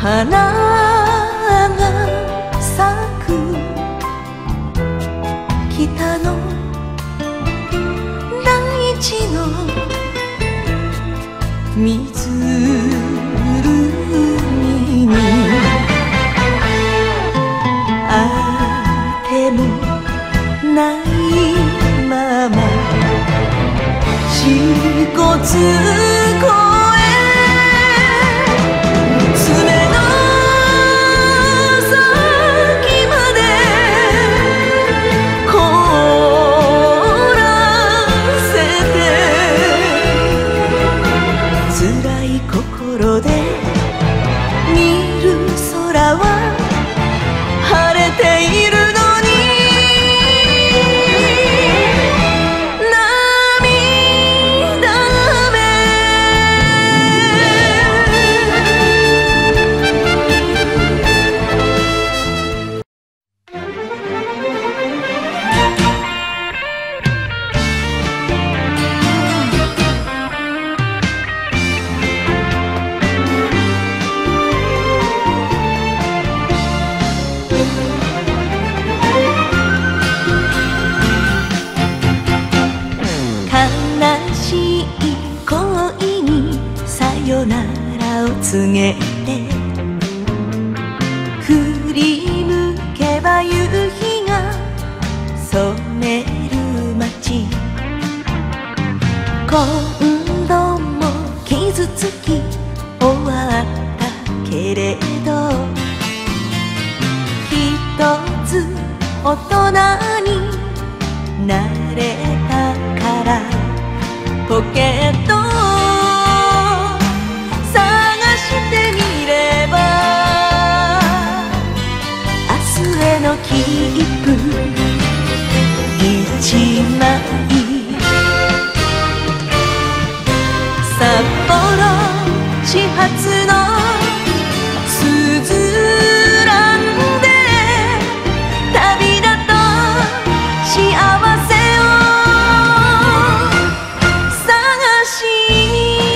花が咲く北の大地の湖にあてもないまま支笏湖へ爪の先まで凍らせて辛い心で見る空は晴れているのに涙目悲しい恋にさよならを告げて振り向けば夕日が染める街今度も傷つき終わったけれどひとつ大人になれたからポケットを探してみれば明日への切符一枚札幌始発のスズランで旅立った幸せを探しに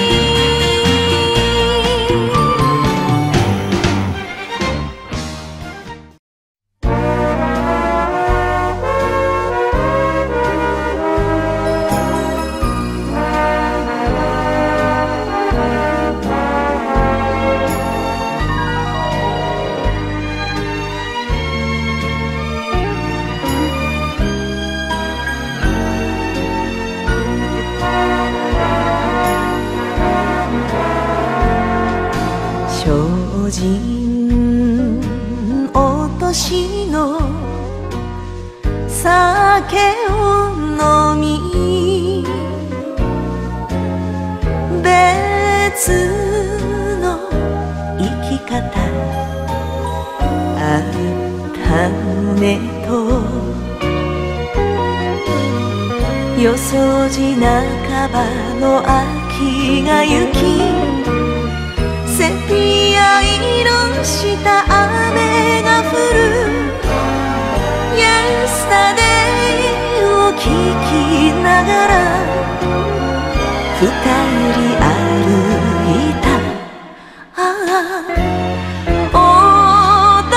精進落としの酒を飲み別の生き方あったねとよそじ半ばの秋が行きセピア色した雨が降る Yesterday を聞きながら二人歩いたああ小樽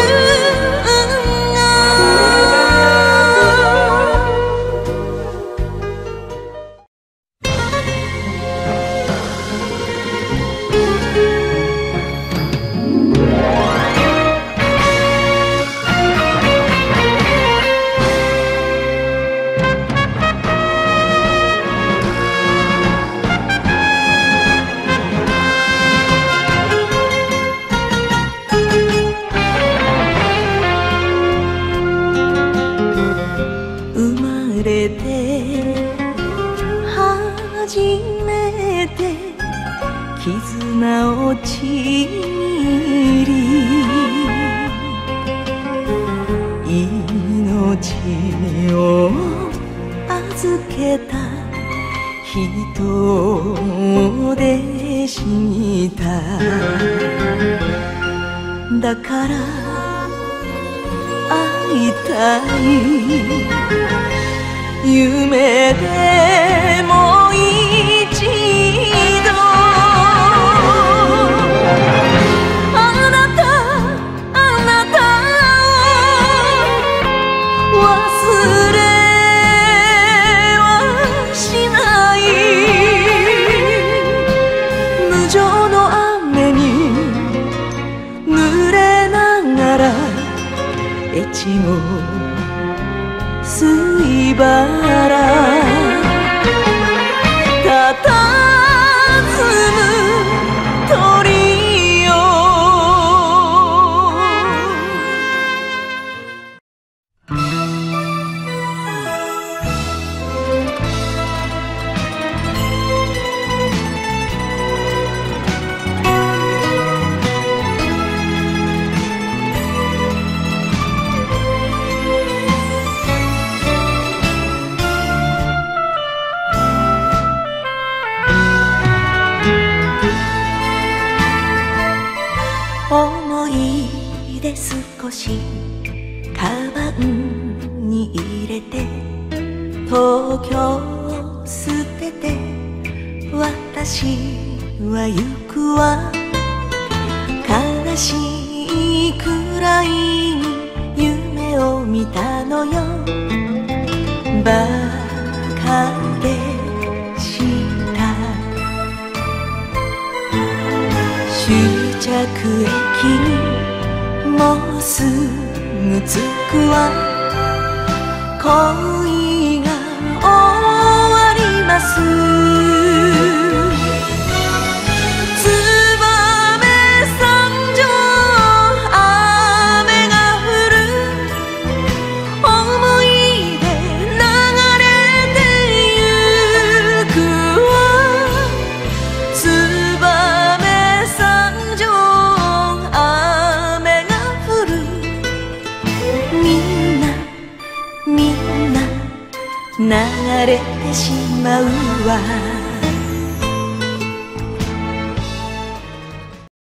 初めて絆をちぎり命を預けた人でしただから会いたい夢でも一度あちも水原たたずむ鳥よ思い出少しカバンに入れて東京を捨てて私は行くわ悲しいくらいに夢を見たのよバカでした終着駅にもうすぐ着くわ恋が終わります燕三条雨が降る思い出流れてゆくわ燕三条雨が降るみんな流れてしまうわ